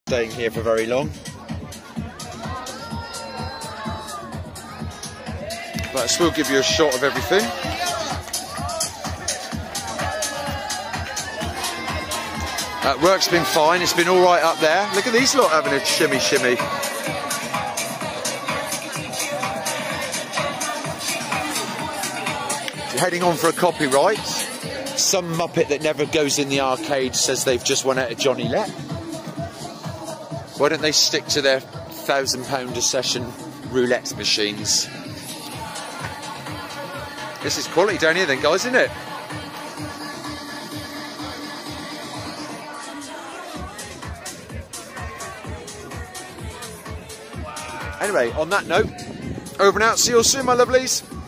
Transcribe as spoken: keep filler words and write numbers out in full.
staying here for very long. But I still give you a shot of everything. That work's been fine, it's been all right up there. Look at these lot having a shimmy shimmy. Heading on for a copyright. Some muppet that never goes in the arcade says they've just won out of Johnny Lepp. Why don't they stick to their thousand pound a session roulette machines? This is quality down here then, guys, isn't it? Anyway, on that note, over and out. See you all soon, my lovelies.